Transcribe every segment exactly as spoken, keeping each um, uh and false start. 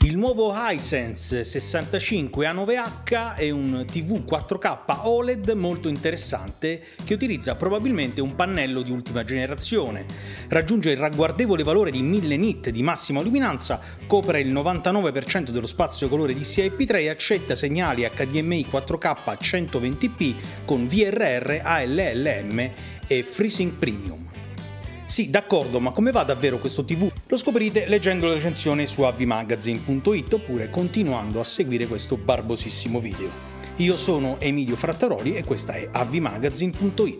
Il nuovo Hisense sessantacinque A nove H è un tivù quattro K O L E D molto interessante che utilizza probabilmente un pannello di ultima generazione. Raggiunge il ragguardevole valore di mille nit di massima luminanza, copre il novantanove per cento dello spazio colore D C I P tre e accetta segnali H D M I quattro K centoventi p con V R R, A L L M e FreeSync Premium. Sì, d'accordo, ma come va davvero questo tivù? Lo scoprirete leggendo la recensione su avvimagazine punto it oppure continuando a seguire questo barbosissimo video. Io sono Emilio Frattaroli e questa è avvimagazine punto it.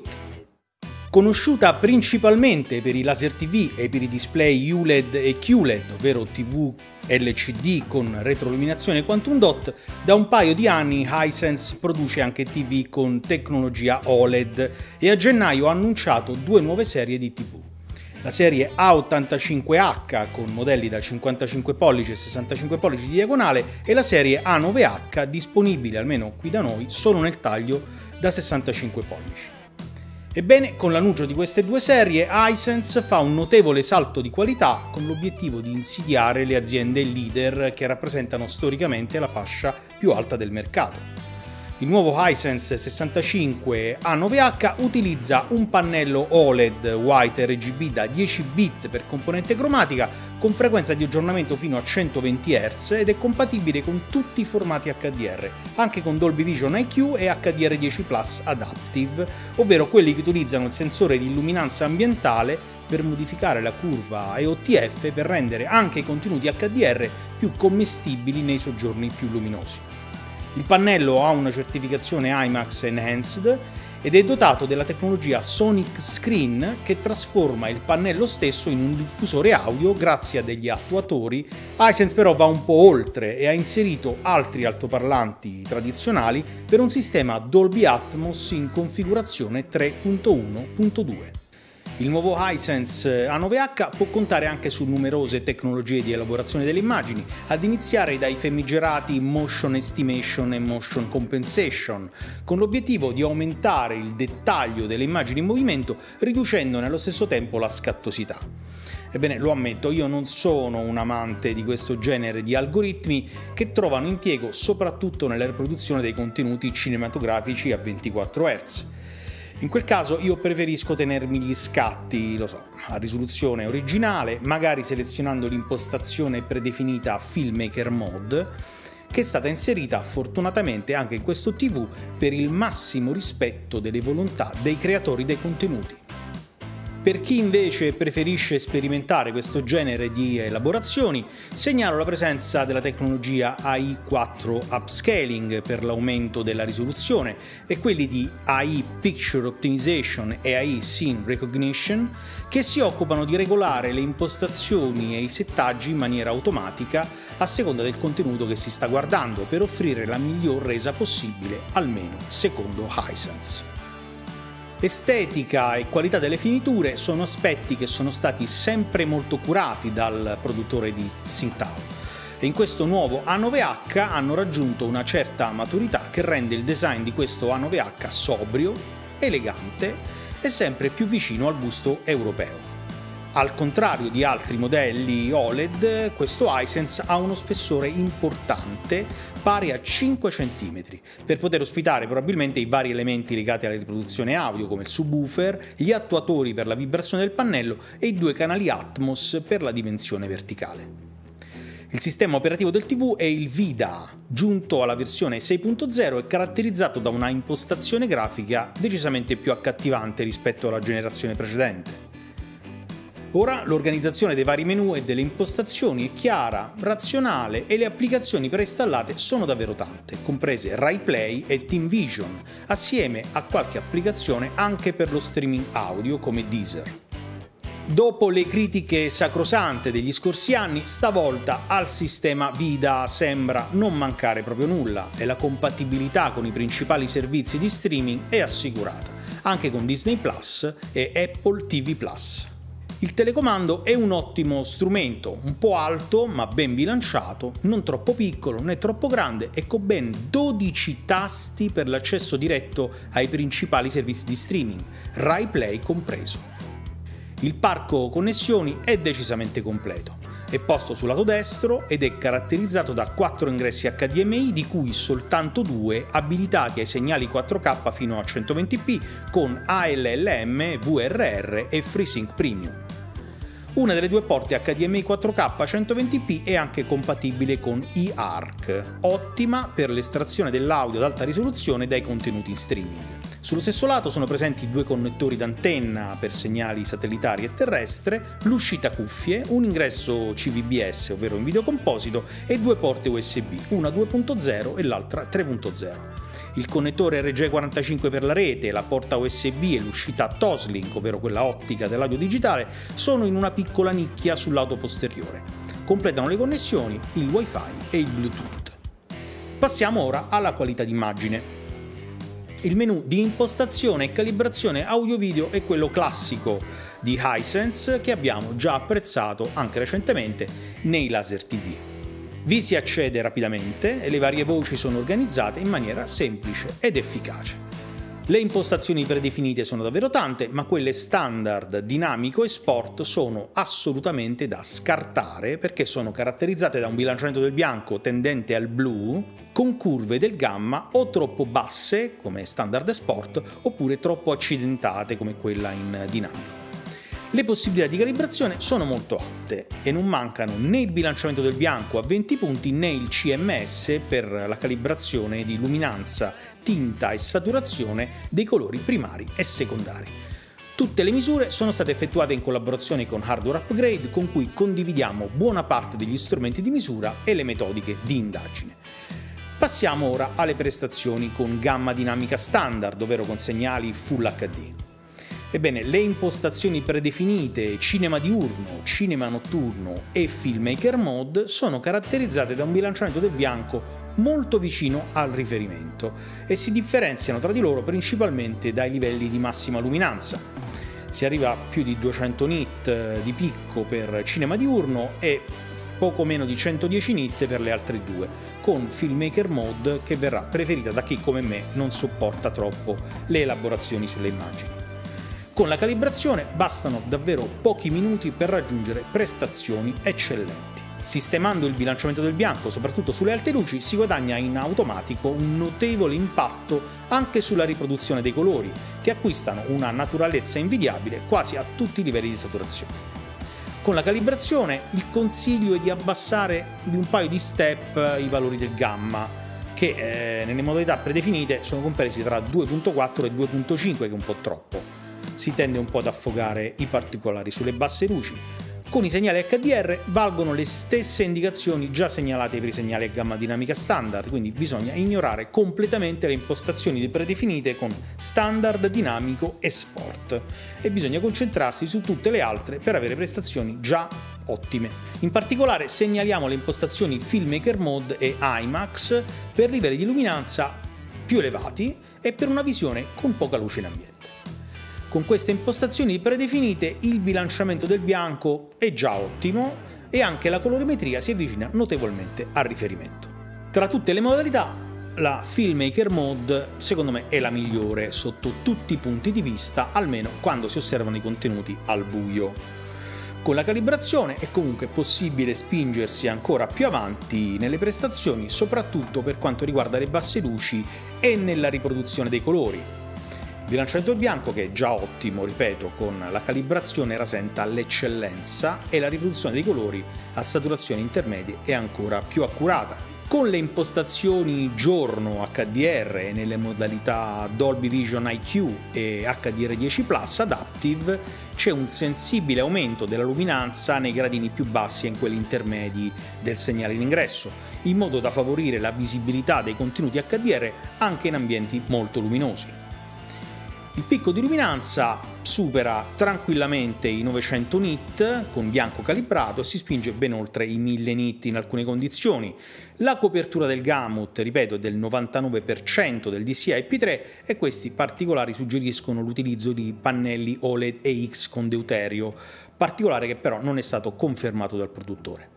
Conosciuta principalmente per i laser T V e per i display U L E D e Q L E D, ovvero T V L C D con retroilluminazione Quantum Dot, da un paio di anni Hisense produce anche T V con tecnologia O L E D e a gennaio ha annunciato due nuove serie di T V. La serie A ottantacinque H con modelli da cinquantacinque pollici e sessantacinque pollici di diagonale e la serie A nove H disponibile, almeno qui da noi, solo nel taglio da sessantacinque pollici. Ebbene, con l'annuncio di queste due serie, Hisense fa un notevole salto di qualità con l'obiettivo di insidiare le aziende leader che rappresentano storicamente la fascia più alta del mercato. Il nuovo Hisense sessantacinque A nove H utilizza un pannello O L E D White R G B da dieci bit per componente cromatica con frequenza di aggiornamento fino a centoventi hertz ed è compatibile con tutti i formati H D R, anche con Dolby Vision I Q e H D R dieci Plus Adaptive, ovvero quelli che utilizzano il sensore di illuminanza ambientale per modificare la curva E O T F per rendere anche i contenuti H D R più commestibili nei soggiorni più luminosi. Il pannello ha una certificazione IMAX Enhanced ed è dotato della tecnologia Sonic Screen che trasforma il pannello stesso in un diffusore audio grazie a degli attuatori. Hisense però va un po' oltre e ha inserito altri altoparlanti tradizionali per un sistema Dolby Atmos in configurazione tre punto uno punto due. Il nuovo Hisense A nove H può contare anche su numerose tecnologie di elaborazione delle immagini, ad iniziare dai famigerati Motion Estimation e Motion Compensation, con l'obiettivo di aumentare il dettaglio delle immagini in movimento, riducendone allo stesso tempo la scattosità. Ebbene, lo ammetto, io non sono un amante di questo genere di algoritmi che trovano impiego soprattutto nella riproduzione dei contenuti cinematografici a ventiquattro hertz. In quel caso io preferisco tenermi gli scatti, lo so, a risoluzione originale, magari selezionando l'impostazione predefinita Filmmaker Mode, che è stata inserita fortunatamente anche in questo tivù per il massimo rispetto delle volontà dei creatori dei contenuti. Per chi invece preferisce sperimentare questo genere di elaborazioni, segnalo la presenza della tecnologia A I quattro Upscaling per l'aumento della risoluzione e quelli di A I Picture Optimization e A I Scene Recognition che si occupano di regolare le impostazioni e i settaggi in maniera automatica a seconda del contenuto che si sta guardando per offrire la miglior resa possibile, almeno secondo Hisense. Estetica e qualità delle finiture sono aspetti che sono stati sempre molto curati dal produttore di Tsingtao e in questo nuovo A nove H hanno raggiunto una certa maturità che rende il design di questo A nove H sobrio, elegante e sempre più vicino al gusto europeo. Al contrario di altri modelli O L E D, questo Hisense ha uno spessore importante, pari a cinque centimetri, per poter ospitare probabilmente i vari elementi legati alla riproduzione audio come il subwoofer, gli attuatori per la vibrazione del pannello e i due canali Atmos per la dimensione verticale. Il sistema operativo del tivù è il V D A, giunto alla versione sei punto zero e caratterizzato da una impostazione grafica decisamente più accattivante rispetto alla generazione precedente. Ora l'organizzazione dei vari menu e delle impostazioni è chiara, razionale e le applicazioni preinstallate sono davvero tante, comprese RaiPlay e TeamVision, assieme a qualche applicazione anche per lo streaming audio come Deezer. Dopo le critiche sacrosante degli scorsi anni, stavolta al sistema V D A sembra non mancare proprio nulla e la compatibilità con i principali servizi di streaming è assicurata, anche con Disney Plus e Apple T V Plus. Il telecomando è un ottimo strumento, un po' alto ma ben bilanciato, non troppo piccolo né troppo grande e con ben dodici tasti per l'accesso diretto ai principali servizi di streaming, RaiPlay compreso. Il parco connessioni è decisamente completo. È posto sul lato destro ed è caratterizzato da quattro ingressi H D M I, di cui soltanto due abilitati ai segnali quattro K fino a centoventi p con A L L M, V R R e FreeSync Premium. Una delle due porte H D M I quattro K centoventi p è anche compatibile con eARC, ottima per l'estrazione dell'audio ad alta risoluzione dai contenuti in streaming. Sullo stesso lato sono presenti due connettori d'antenna per segnali satellitari e terrestre, l'uscita cuffie, un ingresso C V B S, ovvero in video composito, e due porte U S B, una due punto zero e l'altra tre punto zero. Il connettore R J quarantacinque per la rete, la porta U S B e l'uscita Toslink, ovvero quella ottica dell'audio digitale, sono in una piccola nicchia sul lato posteriore. Completano le connessioni il Wi-Fi e il Bluetooth. Passiamo ora alla qualità d'immagine. Il menu di impostazione e calibrazione audio-video è quello classico di Hisense che abbiamo già apprezzato anche recentemente nei laser T V. Vi si accede rapidamente e le varie voci sono organizzate in maniera semplice ed efficace. Le impostazioni predefinite sono davvero tante, ma quelle standard, dinamico e sport sono assolutamente da scartare perché sono caratterizzate da un bilanciamento del bianco tendente al blu, con curve del gamma o troppo basse come standard e sport oppure troppo accidentate come quella in dinamico. Le possibilità di calibrazione sono molto alte e non mancano né il bilanciamento del bianco a venti punti né il C M S per la calibrazione di luminanza, tinta e saturazione dei colori primari e secondari. Tutte le misure sono state effettuate in collaborazione con Hardware Upgrade, con cui condividiamo buona parte degli strumenti di misura e le metodiche di indagine. Passiamo ora alle prestazioni con gamma dinamica standard, ovvero con segnali Full H D. Ebbene, le impostazioni predefinite cinema diurno, cinema notturno e filmmaker mode sono caratterizzate da un bilanciamento del bianco molto vicino al riferimento e si differenziano tra di loro principalmente dai livelli di massima luminanza. Si arriva a più di duecento nit di picco per cinema diurno e poco meno di centodieci nit per le altre due, con filmmaker mode che verrà preferita da chi come me non sopporta troppo le elaborazioni sulle immagini. Con la calibrazione bastano davvero pochi minuti per raggiungere prestazioni eccellenti. Sistemando il bilanciamento del bianco, soprattutto sulle alte luci, si guadagna in automatico un notevole impatto anche sulla riproduzione dei colori, che acquistano una naturalezza invidiabile quasi a tutti i livelli di saturazione. Con la calibrazione il consiglio è di abbassare di un paio di step i valori del gamma, che eh, nelle modalità predefinite sono compresi tra due punto quattro e due punto cinque, che è un po' troppo. Si tende un po' ad affogare i particolari sulle basse luci. Con i segnali H D R valgono le stesse indicazioni già segnalate per i segnali a gamma dinamica standard, quindi bisogna ignorare completamente le impostazioni predefinite con standard, dinamico e sport e bisogna concentrarsi su tutte le altre per avere prestazioni già ottime. In particolare segnaliamo le impostazioni Filmmaker Mode e IMAX per livelli di luminanza più elevati e per una visione con poca luce in ambiente. Con queste impostazioni predefinite il bilanciamento del bianco è già ottimo e anche la colorimetria si avvicina notevolmente al riferimento. Tra tutte le modalità, la Filmmaker Mode secondo me è la migliore sotto tutti i punti di vista, almeno quando si osservano i contenuti al buio. Con la calibrazione è comunque possibile spingersi ancora più avanti nelle prestazioni, soprattutto per quanto riguarda le basse luci e nella riproduzione dei colori. Il bilanciamento del bianco, che è già ottimo, ripeto, con la calibrazione rasenta l'eccellenza e la riproduzione dei colori a saturazioni intermedie è ancora più accurata. Con le impostazioni giorno H D R e nelle modalità Dolby Vision I Q e H D R dieci plus Adaptive c'è un sensibile aumento della luminanza nei gradini più bassi e in quelli intermedi del segnale in ingresso, in modo da favorire la visibilità dei contenuti H D R anche in ambienti molto luminosi. Il picco di luminanza supera tranquillamente i novecento nit con bianco calibrato e si spinge ben oltre i mille nit in alcune condizioni. La copertura del gamut, ripeto, è del novantanove per cento del D C I P tre e questi particolari suggeriscono l'utilizzo di pannelli O L E D E X con deuterio, particolare che però non è stato confermato dal produttore.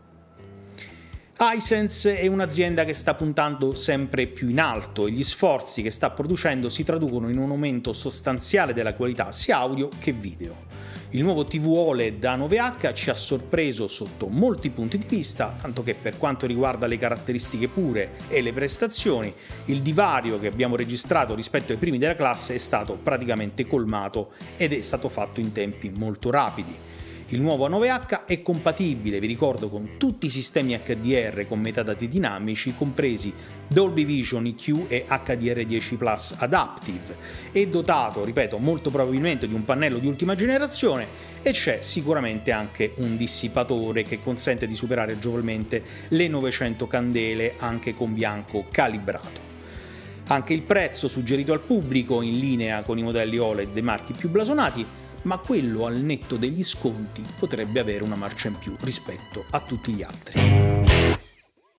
Hisense è un'azienda che sta puntando sempre più in alto e gli sforzi che sta producendo si traducono in un aumento sostanziale della qualità sia audio che video. Il nuovo T V O L E D A nove H ci ha sorpreso sotto molti punti di vista, tanto che per quanto riguarda le caratteristiche pure e le prestazioni, il divario che abbiamo registrato rispetto ai primi della classe è stato praticamente colmato ed è stato fatto in tempi molto rapidi. Il nuovo A nove H è compatibile, vi ricordo, con tutti i sistemi H D R con metadati dinamici, compresi Dolby Vision E Q e H D R dieci Plus Adaptive. È dotato, ripeto, molto probabilmente di un pannello di ultima generazione e c'è sicuramente anche un dissipatore che consente di superare agevolmente le novecento candele anche con bianco calibrato. Anche il prezzo suggerito al pubblico in linea con i modelli O L E D dei marchi più blasonati, ma quello al netto degli sconti potrebbe avere una marcia in più rispetto a tutti gli altri.